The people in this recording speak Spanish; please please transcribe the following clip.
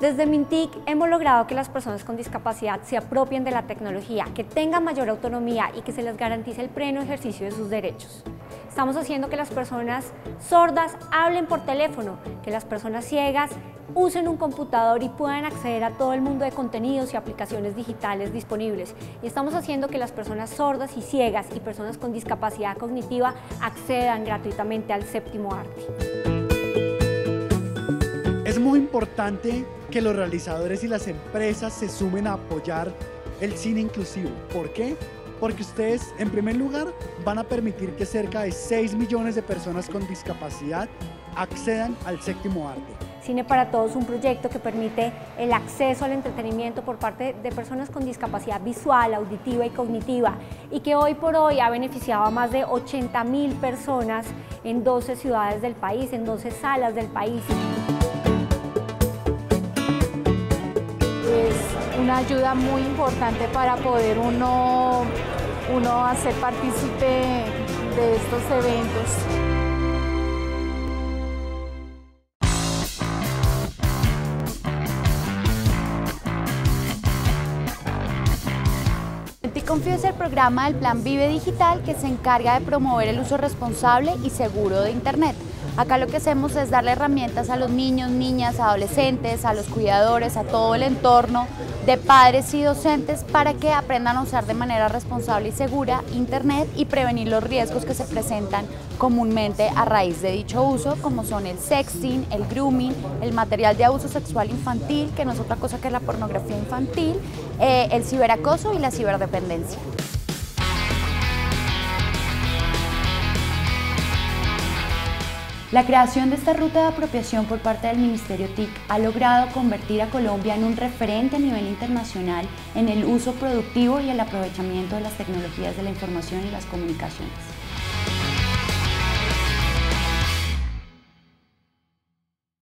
Desde Mintic hemos logrado que las personas con discapacidad se apropien de la tecnología, que tengan mayor autonomía y que se les garantice el pleno ejercicio de sus derechos. Estamos haciendo que las personas sordas hablen por teléfono, que las personas ciegas usen un computador y puedan acceder a todo el mundo de contenidos y aplicaciones digitales disponibles. Y estamos haciendo que las personas sordas y ciegas y personas con discapacidad cognitiva accedan gratuitamente al séptimo arte. Es muy importante que los realizadores y las empresas se sumen a apoyar el cine inclusivo. ¿Por qué? Porque ustedes, en primer lugar, van a permitir que cerca de 6 millones de personas con discapacidad accedan al séptimo arte. Cine para Todos es un proyecto que permite el acceso al entretenimiento por parte de personas con discapacidad visual, auditiva y cognitiva, y que hoy por hoy ha beneficiado a más de 80.000 personas en 12 ciudades del país, en 12 salas del país. Es una ayuda muy importante para poder uno hacer partícipe de estos eventos. Confío es el programa del Plan Vive Digital que se encarga de promover el uso responsable y seguro de Internet. Acá lo que hacemos es darle herramientas a los niños, niñas, adolescentes, a los cuidadores, a todo el entorno de padres y docentes para que aprendan a usar de manera responsable y segura Internet y prevenir los riesgos que se presentan comúnmente a raíz de dicho uso, como son el sexting, el grooming, el material de abuso sexual infantil, que no es otra cosa que la pornografía infantil, el ciberacoso y la ciberdependencia. La creación de esta ruta de apropiación por parte del Ministerio TIC ha logrado convertir a Colombia en un referente a nivel internacional en el uso productivo y el aprovechamiento de las tecnologías de la información y las comunicaciones.